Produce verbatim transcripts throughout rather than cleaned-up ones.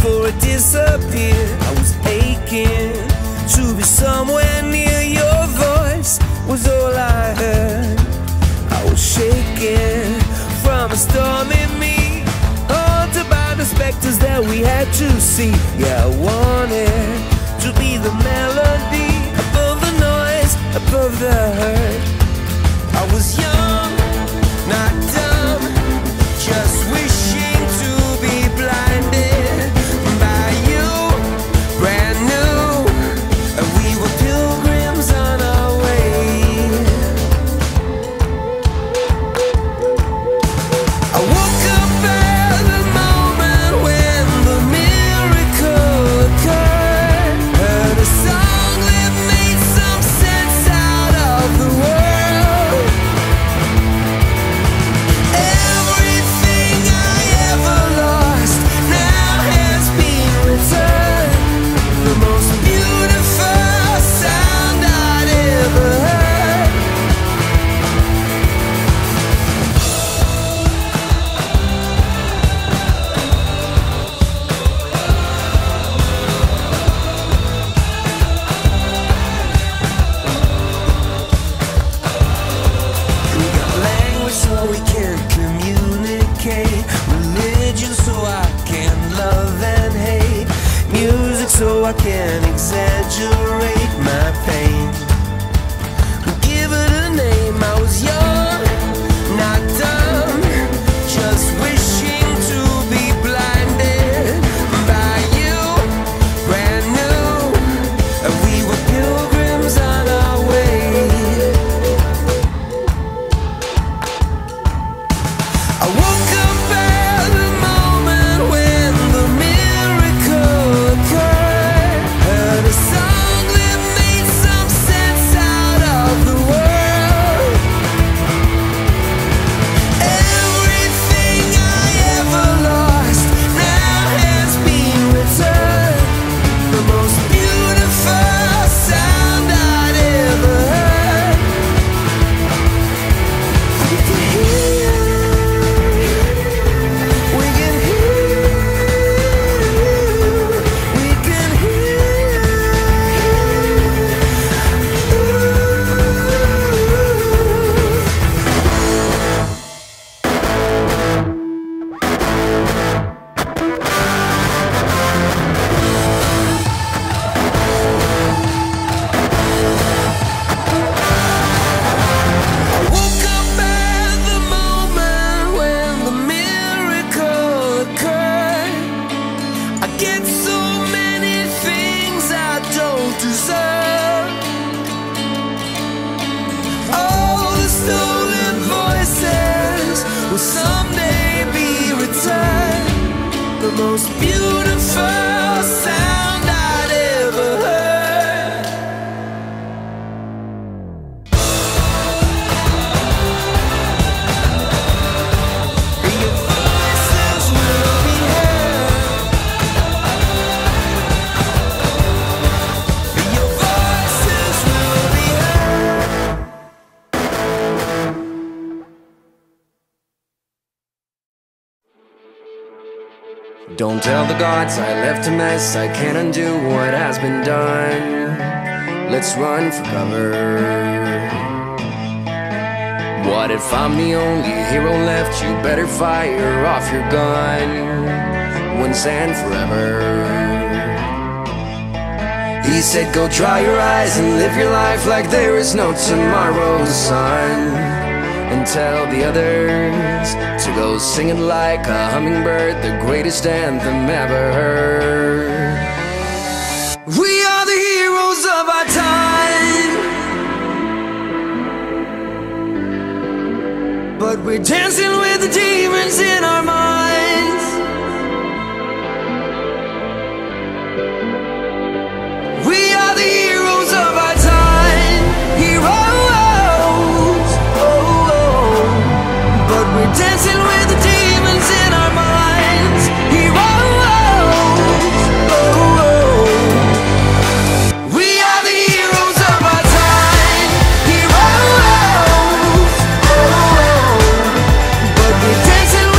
before it disappeared. I was aching to be somewhere near. Your voice was all I heard. I was shaking from a storm in me, haunted by the specters that we had to see. Yeah, I wanted to be the melody above the noise, above the hurt. I was young, not dumb, just wishing to be blinded by you, brand new, and we were pilgrims on our way. I woke up at the moment when the miracle occurred. Heard a song that made some sense out of the world. Everything I ever lost now has been returned. The most beautiful sound I'd ever heard. We got language so we can communicate, religion so I can love and hate, music so I can exaggerate my pain. Give it a name. I was young, not dumb, just wishing to be blinded by you, brand new, and we were pilgrims on our way. I woke up at the moment when the miracle occurred. Heard a song that made some sense out of the world. Everything I ever lost now has been returned. The most beautiful sound I'd ever heard. We can hear, we can hear, we can hear. I woke up at the moment when the miracle occurred. I get so many things I don't deserve. All the stolen voices will someday be returned. The most beautiful sound I'd ever heard. Your voices will be heard. Your voices will be heard. Don't tell the gods I left a mess, I can't undo what has been done. Let's run for cover. What if I'm the only hero left? You better fire off your gun once and forever. He said go dry your eyes and live your life like there is no tomorrow, son. And tell the others to go sing it like a hummingbird, the greatest anthem ever heard. We are the heroes of our time, but we're dancing with the demons in our minds. We are the heroes of our time, heroes. We're dancing with the demons in our minds. Heroes. Oh, oh. We are the heroes of our time. Heroes. Oh, oh. But we're dancing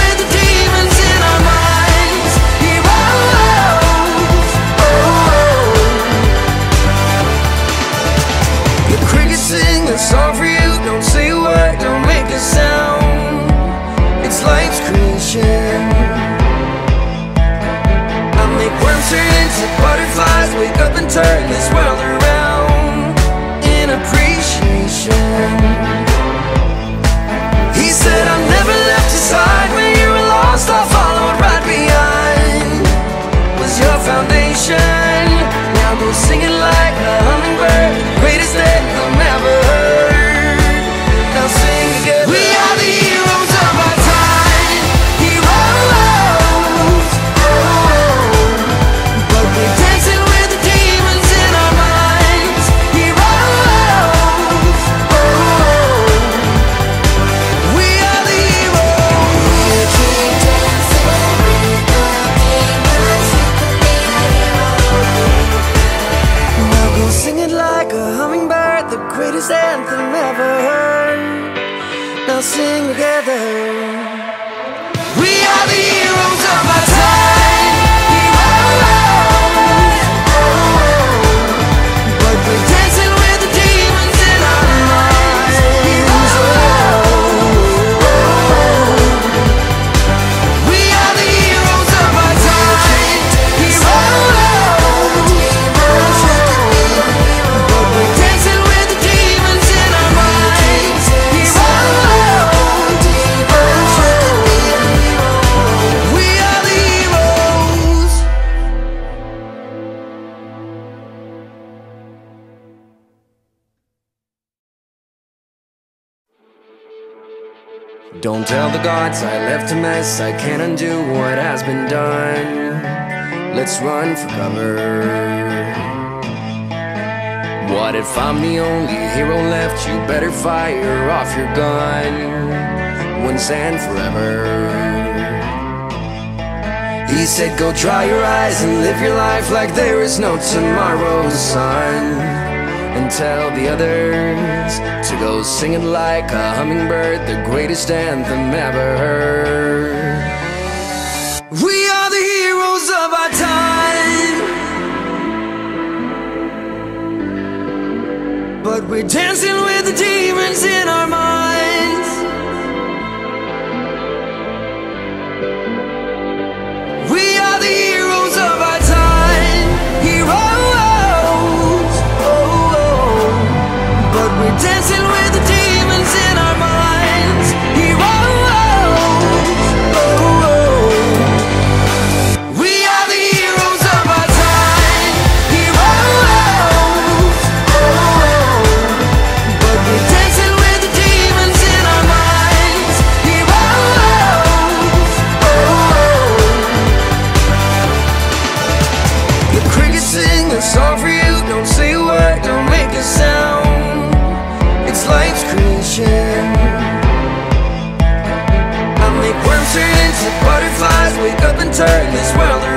creation. I make worms turn into butterflies, wake up and turn this world around in appreciation. He said, I never left your side when you were lost, I followed right behind. Was your foundation. Now go singing like a hummingbird, greatest anthem ever heard. Now sing together. We are the heroes of our time, heroes. Oh, but we're dancing with the demons in our minds, heroes. Oh, we are the heroes. Keep dancing with the demons. Now go sing it like a hummingbird, the greatest anthem ever heard. Now sing together. We are the heroes of our time, heroes. Oh, but we're dancing with the demons in our minds, heroes. Oh, we are the heroes of our time, heroes. But we're dancing with the demons in our minds, heroes. We are the heroes. Don't tell the gods I left a mess, I can't undo what has been done. Let's run for cover. What if I'm the only hero left? You better fire off your gun once and forever. He said, go dry your eyes and live your life like there is no tomorrow, son. And tell the others to go sing it like a hummingbird, the greatest anthem ever heard. We are the heroes of our time, but we're dancing with the demons in our minds. We are the heroes of our time, heroes. But we're dancing with the demons in our minds, heroes. Oh, we are the heroes of our time, heroes. Oh, but we're dancing with the demons in our minds, heroes. Oh, the crickets sing a song for you. Don't say a word, don't make a sound. It's life's creation. I make worms turn into butterflies, wake up and turn this world